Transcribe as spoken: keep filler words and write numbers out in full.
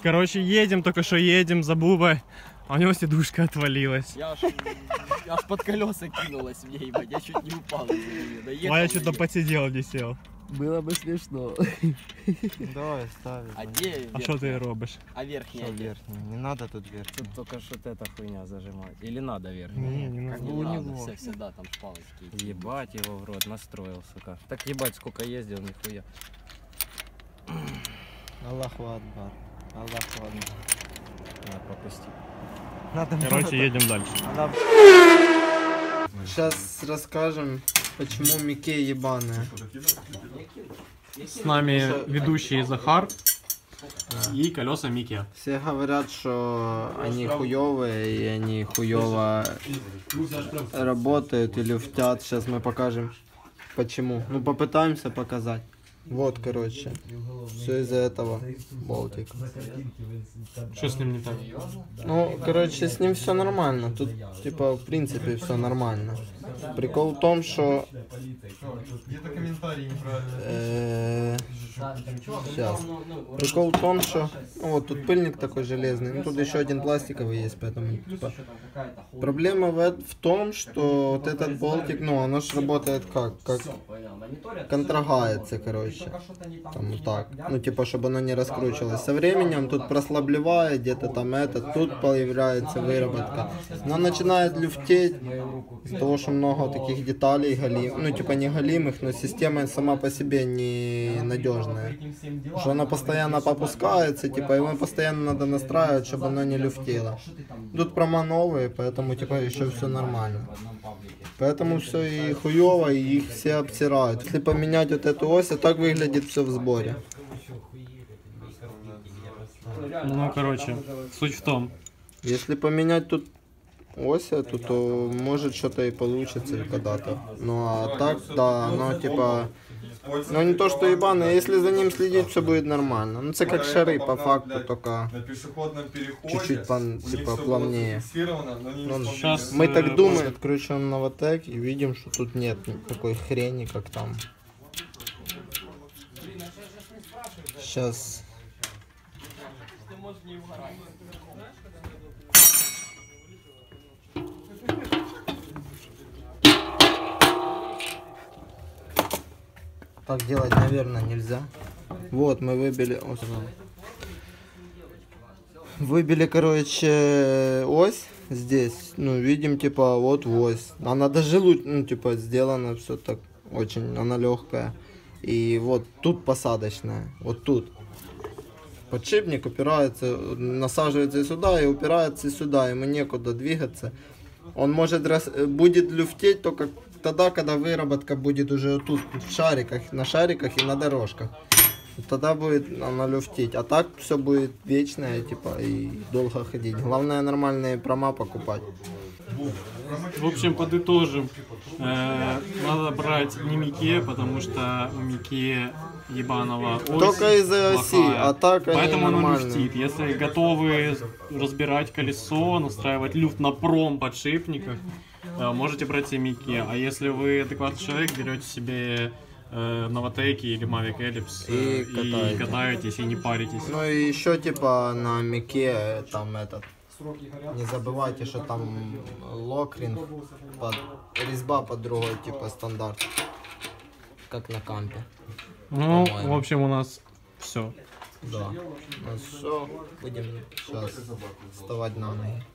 Короче, едем, только что едем за Бубой, а у него сидушка отвалилась. Я аж, аж под колеса кинулась в ней, ебать, я чуть не упал. А я что-то посидел, не сел. Было бы смешно. Давай, ставим. А где А что ты робишь? А верхняя? Что верхняя? Не надо тут верхняя. Тут только что эта хуйня зажимать. Или надо верхняя? Не, не надо. Не У надо, него. все, всегда там шпалочки. Ебать его в рот, настроил, сука. Так ебать, сколько ездил, нихуя. Аллаху Акбар. Аллаху Акбар. Надо пропустить. Надо Короче, едем дальше. Она... Сейчас расскажем, почему Мике ебаная. С нами ведущий Захар и колеса Мики. Все говорят, что они хуёвые и они хуёво работают или люфтят. Сейчас мы покажем почему. Ну попытаемся показать. Вот, короче, все из-за этого болтик. Что с ним не так? Ну, короче, с ним все нормально. Тут, типа, в принципе, все нормально. Прикол в том, что... Где-то комментарии неправильно. Э, Сейчас. Прикол в том, что... Ну, вот тут пыльник такой железный. Ну, тут еще один пластиковый есть, поэтому... Типа, проблема в, в том, что вот этот болтик, ну, оно же работает как? Как контрагается, короче. Там вот так. Ну, типа, чтобы оно не раскручивалось. Со временем тут прослабливает, где-то там это, тут появляется выработка. Она начинает люфтеть из-за того, что много таких деталей галим. Ну, типа, не галимых, но система сама по себе не надежная. Что она постоянно попускается, типа, его постоянно надо настраивать, чтобы она не люфтела. Тут прома новые, поэтому, типа, еще все нормально. Поэтому все и хуево, и их все обсирают. Если поменять вот эту ось, а так выглядит все в сборе. Ну, короче, суть в том. Если поменять тут ось эту, то может что-то и получится когда-то. Ну а так, да, оно типа... Ну не то что ебаное, если за ним следить, все будет нормально. Ну это как шары по факту, только чуть-чуть типа плавнее. Ну, Сейчас мы так думаем, откручиваем Новотек и видим, что тут нет такой хрени, как там. Сейчас. Так делать, наверное, нельзя. Вот, мы выбили... Выбили, короче, ось здесь. Ну, видим, типа, вот ось. Она даже лучше, ну, типа, сделана все так очень, она легкая. И вот тут посадочная, вот тут. Подшипник упирается, насаживается сюда и упирается сюда. Ему некуда двигаться. Он может, рас... будет люфтеть только тогда, когда выработка будет уже тут, в шариках, на шариках и на дорожках. Тогда будет она люфтить. А так все будет вечное, типа, и долго ходить. Главное, нормальные прома покупать. В общем, подытожим. Э, надо брать не Мике, потому что у Мике ебаного ось только из-за оси, а так они поэтому оно нормальные. люфтит. Если готовы разбирать колесо, настраивать люфт на пром подшипниках, э, можете брать себе Мике. А если вы адекватный человек, берете себе э, Новотеки или Mavic Ellipse э, И и катаетесь, и не паритесь. Ну и еще типа на Мике там этот. Не забывайте, что там локринг, под, резьба под другой типа стандарт, как на кампе. Ну, в общем, у нас все. Да. Ну все, будем сейчас вставать на ноги.